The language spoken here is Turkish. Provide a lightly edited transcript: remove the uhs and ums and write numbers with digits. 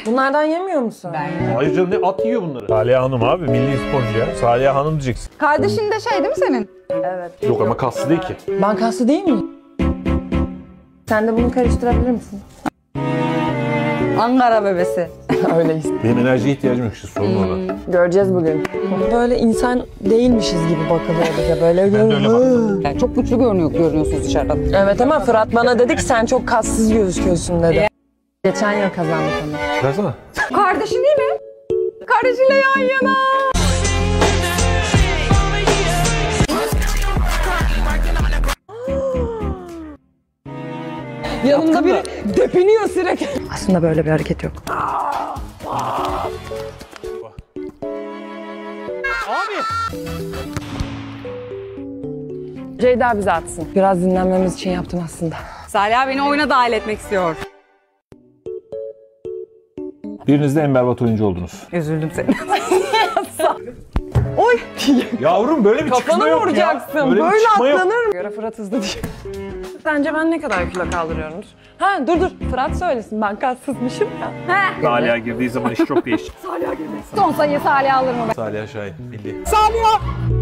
Bunlardan yemiyor musun? Hayır canım, ne at yiyor bunları. Saliha Hanım abi, milli sporcu ya. Saliha Hanım diyeceksin. Kardeşin de şey değil mi senin? Evet. Yok ama kaslı değil ki. Ben kaslı değil miyim? Sen de bunu karıştırabilir misin? Ankara bebesi. Öyleyiz. Benim enerjiye ihtiyacım yok işte, sorun orada. Göreceğiz bugün. Böyle insan değilmişiz gibi bakılıyor bize. Böyle Ben de öyle baktım. Yani çok güçlü görünüyorsunuz dışarıdan. Evet ama Fırat bana dedi ki sen çok kassız gözüküyorsun dedi. Geçen yıl kazandık onu. Çıkarsana. Kardeşin değil mi? Kardeşiyle yan yana. Yanımda biri depiniyor sürekli. Aslında böyle bir hareket yok. Abi! Ceyda bize atsın. Biraz dinlenmemiz için yaptım aslında. Salih beni oyuna dahil etmek istiyor. Biriniz de en berbat oyuncu oldunuz. Üzüldüm senin. Oy! Yavrum böyle bir çıkma Kafanı yok ya. vuracaksın. Böyle bir Böyle çıkma yok. atlanır mı? Göre Fırat hızlı diyor. Sence ben ne kadar kilo kaldırıyorsunuz? Ha dur Fırat söylesin, ben kassızmışım ya. Saliha girdiği zaman iş çok değişecek. Son sayıyı Salih alır mı? Salih Şahin, milli. Salih!